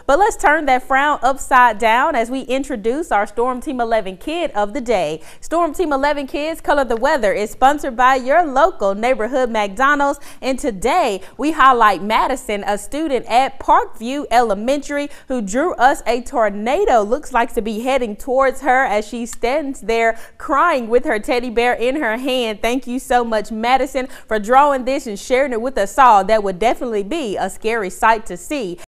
But let's turn that frown upside down as we introduce our Storm Team 11 Kid of the Day. Storm Team 11 Kids Color the Weather is sponsored by your local neighborhood McDonald's, and today we highlight Madison, a student at Parkview Elementary who drew us a tornado. Looks like to be heading towards her as she stands there crying with her teddy bear in her hand. Thank you so much, Madison, for drawing this and sharing it with us all. That would definitely be a scary sight to see.